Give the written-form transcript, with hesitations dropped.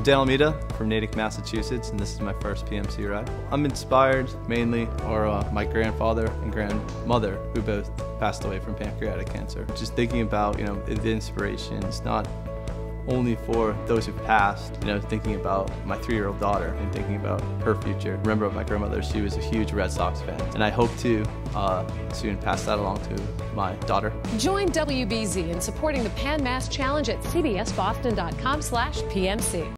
Dale Almeida from Natick, Massachusetts, and this is my first PMC ride. I'm inspired mainly by my grandfather and grandmother, who both passed away from pancreatic cancer. Just thinking about, the inspiration is not only for those who've passed, thinking about my 3-year-old daughter and thinking about her future. Remember my grandmother, she was a huge Red Sox fan, and I hope to soon pass that along to my daughter. Join WBZ in supporting the Pan Mass Challenge at cbsboston.com/PMC.